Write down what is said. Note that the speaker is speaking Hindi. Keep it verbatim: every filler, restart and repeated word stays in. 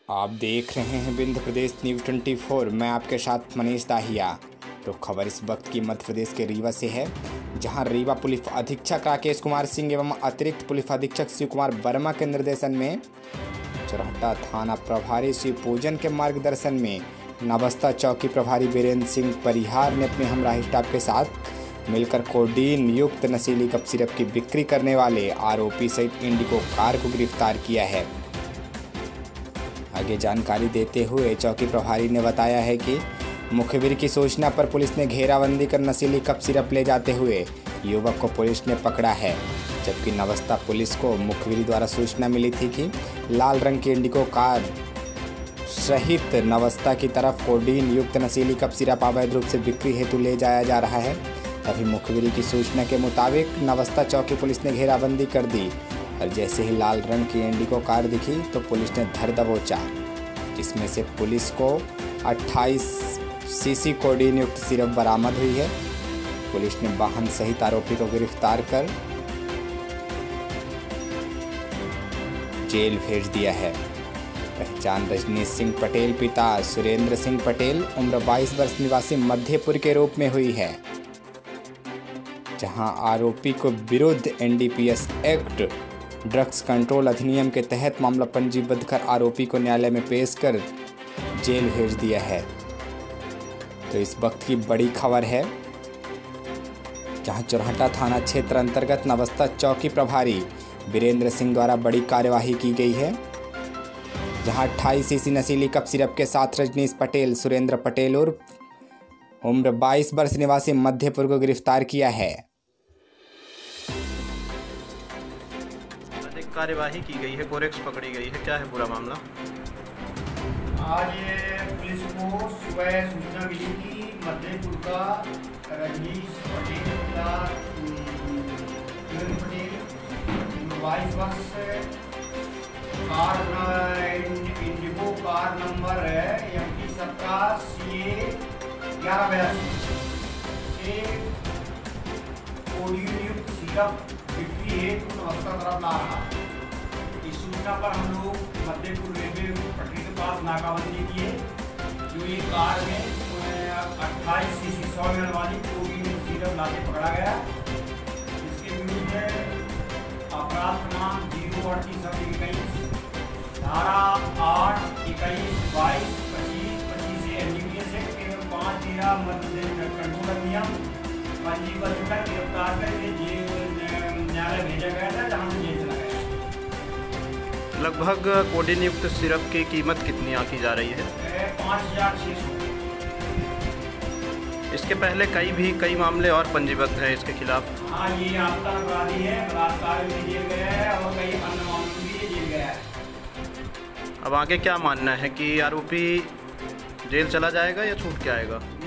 आप देख रहे हैं विंध्य प्रदेश न्यूज़ चौबीस। मैं आपके साथ मनीष दाहिया। तो खबर इस वक्त की मध्य प्रदेश के रीवा से है, जहां रीवा पुलिस अधीक्षक राकेश कुमार सिंह एवं अतिरिक्त पुलिस अधीक्षक शिव कुमार वर्मा के निर्देशन में चौराहा थाना प्रभारी शिव पूजन के मार्गदर्शन में नवस्था चौकी प्रभारी वीरेंद्र सिंह परिहार ने अपने हमराही स्टाफ के साथ मिलकर कोडीन युक्त नशीली कप सिरप की बिक्री करने वाले आरोपी सहित इंडिको कार को गिरफ्तार किया है। आगे जानकारी देते हुए चौकी प्रभारी ने बताया है कि मुखबिर की सूचना पर पुलिस ने घेराबंदी कर नशीली कप सिरप ले जाते हुए युवक को पुलिस ने पकड़ा है, जबकि नवस्था पुलिस को मुखबिर द्वारा सूचना मिली थी कि लाल रंग की इंडिको कार सहित नवस्था की तरफ कोडीन युक्त नशीली कप सिरप अवैध रूप से बिक्री हेतु ले जाया जा रहा है। तभी मुखबिर की सूचना के मुताबिक नवस्था चौकी पुलिस ने घेराबंदी कर दी और जैसे ही लाल रंग की इंडिको कार दिखी तो पुलिस ने धर दबोचा, जिसमें से पुलिस को अट्ठाईस सीसी कोडीन युक्त सिरप बरामद हुई है। पुलिस ने वाहन सहित आरोपी को गिरफ्तार कर जेल भेज दिया है। पहचान रजनीश सिंह पटेल पिता सुरेंद्र सिंह पटेल उम्र बाईस वर्ष निवासी मध्यपुर के रूप में हुई है, जहां आरोपी को विरुद्ध N D P S act drugs control अधिनियम के तहत मामला पंजीबद्ध कर आरोपी को न्यायालय में पेश कर जेल भेज दिया है। तो इस वक्त की बड़ी खबर है, जहां चौराहा थाना क्षेत्र अंतर्गत नवस्था चौकी प्रभारी वीरेंद्र सिंह द्वारा बड़ी कार्यवाही की गई है, जहां अट्ठाईस सीसी नशीली कप सिरप के साथ रजनीश पटेल सुरेंद्र पटेल और उम्र बाईस वर्ष निवासी मध्यपुर को गिरफ्तार किया है। कार्यवाही की गई है, कोरेक्स पकड़ी गई है, क्या है पूरा मामला? आज पुलिस को सुबह सूचना मिली कि मध्यपुर का रजनीश पटेल का सुरेंद्र पटेल बाईस वर्ष कार इंडिगो कार नंबर है एम पी सत्ता सी ए ग्यारह बयासी से कोडीन युक्त सिरप बिक्री हेतु नवस्था तरफ ला रहा है। इस सूचना पर हम लोग मध्यपुर रेलवे पटरी के पास नाकाबंदी किए, जो ये कार में अट्ठाईस सीसी सौ एम एल वाली कोडीन सिरप लाके पकड़ा गया। इसके विरुद्ध अपराध क्रमांक जीरो अड़तीस इक्कीस धारा आठ इक्कीस बाईस पच्चीस पच्चीस N D P S act एवं पाँच तेरह मध्य कंट्रोल अधिनियम पंजीबद्ध कर गिरफ्तार करके जेल न्यायालय भेजा गया था, जहाँ से जेल चला गया। लगभग कोडीन युक्त सिरप की कीमत कितनी आंकी जा रही है? पाँच हजार छः सौ। इसके पहले कई भी कई मामले और पंजीबद्ध हैं इसके खिलाफ। हाँ, ये आपका अपराधी है, बलात्कार में जेल गया है और कई अन्य मामलों में भी जेल गया है। अब आगे क्या मानना है कि आरोपी जेल चला जाएगा या छूट के आएगा?